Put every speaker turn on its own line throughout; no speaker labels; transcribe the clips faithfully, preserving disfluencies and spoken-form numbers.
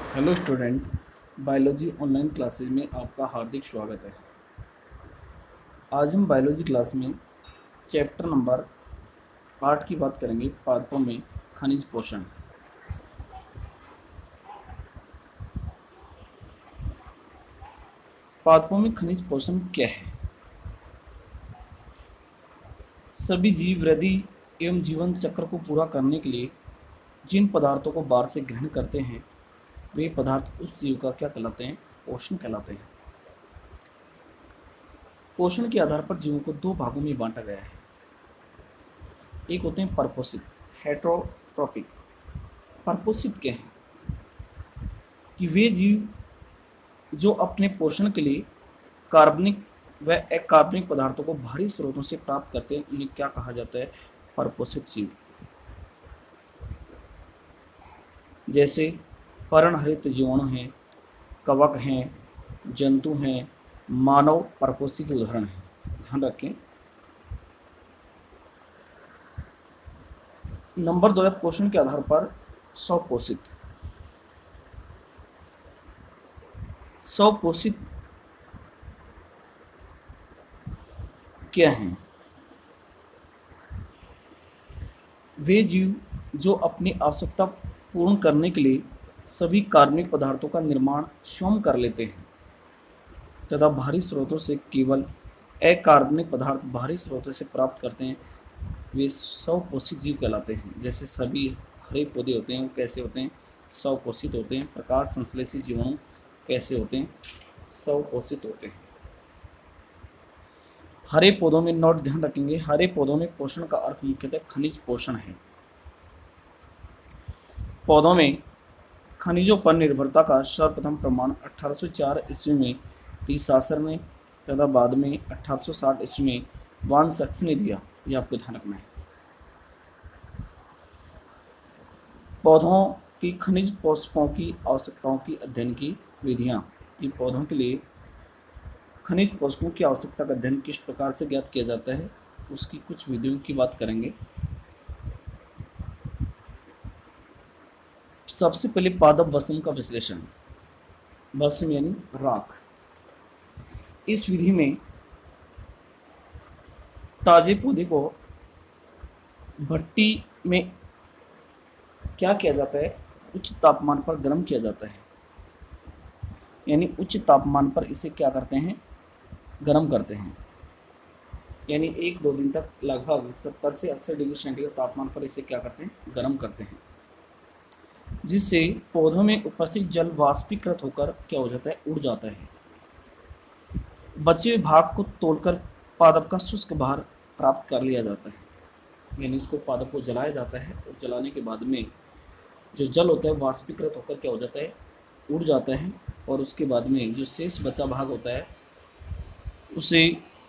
Hello student, biology online classes में आपका हार्दिक स्वागत है। आज हम बायोलॉजी क्लास में चैप्टर नंबर आठ की बात करेंगे, पादपों में खनिज पोषण। पादपों में खनिज पोषण क्या है? सभी जीव वृद्धि एवं जीवन चक्र को पूरा करने के लिए जिन पदार्थों को बाहर से ग्रहण करते हैं वे पदार्थ उस जीव का क्या कहलाते हैं? पोषण कहलाते हैं। पोषण के आधार पर जीवों को दो भागों में बांटा गया है। एक होते हैं परपोषित, हेटरोट्रॉपिक। परपोषित क्या है कि वे जीव जो अपने पोषण के लिए कार्बनिक व अकार्बनिक पदार्थों को बाहरी स्रोतों से प्राप्त करते हैं, उन्हें क्या कहा जाता है? परपोषित जीव। जैसे पर्णहरित जीवाणु हैं, कवक हैं, जंतु हैं, मानव परपोषी के उदाहरण हैं। ध्यान रखें। नंबर दो है पोषण के आधार पर स्वपोषित। स्वपोषित क्या हैं? वे जीव जो अपनी आवश्यकता पूर्ण करने के लिए सभी कार्बनिक पदार्थों का निर्माण स्वयं कर लेते हैं तथा बाहरी स्रोतों से केवल अकार्बनिक पदार्थ बाहरी स्रोतों से प्राप्त करते हैं, वे स्वपोषित जीव कहलाते हैं। जैसे सभी हरे पौधे होते हैं, वो कैसे होते हैं? स्वपोषित होते हैं। प्रकाश संश्लेषी जीवाणु कैसे होते हैं? स्वपोषित होते हैं। हरे पौधों में नोट ध्यान रखेंगे, हरे पौधों में पोषण का अर्थ मुख्यतः खनिज पोषण है। पौधों में खनिजों पर निर्भरता का सर्वप्रथम प्रमाण अठारह सौ चार ईस्वी में टी सासर ने तथा बाद में अठारह सौ साठ ईस्वी में वान सक्स ने दिया। यह आपको ध्यान रखना है। पौधों की खनिज पोषकों की आवश्यकताओं की अध्ययन की विधियां। ये पौधों के लिए खनिज पोषकों की आवश्यकता का अध्ययन किस प्रकार से ज्ञात किया जाता है, उसकी कुछ विधियों की बात करेंगे। सबसे पहले पादप वसम का विश्लेषण। वसम यानी राख। इस विधि में ताजे पौधे को भट्टी में क्या किया जाता है? उच्च तापमान पर गर्म किया जाता है। यानी उच्च तापमान पर इसे क्या करते हैं? गर्म करते हैं। यानी एक दो दिन तक लगभग सत्तर से अस्सी डिग्री सेंटीग्रेड तापमान पर इसे क्या करते हैं? गर्म करते हैं, जिससे पौधों में उपस्थित जल वाष्पीकृत होकर क्या हो जाता है? उड़ जाता है। बचे हुए भाग को तोड़कर पादप का शुष्क भार प्राप्त कर लिया जाता है। यानी इसको पादप को जलाया जाता है और जलाने के बाद में जो जल होता है वाष्पीकृत होकर क्या हो जाता है? उड़ जाता है। और उसके बाद में जो शेष बचा भाग होता है उसे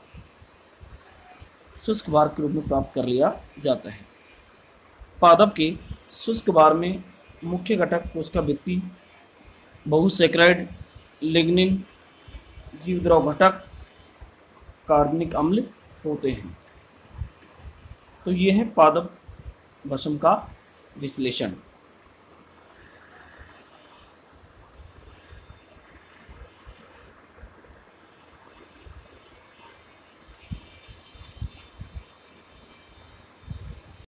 शुष्क भार के रूप में प्राप्त कर लिया जाता है। पादप के शुष्क भार में मुख्य घटक कोशिका भित्ति, बहुसैकराइड, लिग्निन, जीवद्रव घटक, कार्बनिक अम्ल होते हैं। तो ये है पादप वसम का विश्लेषण।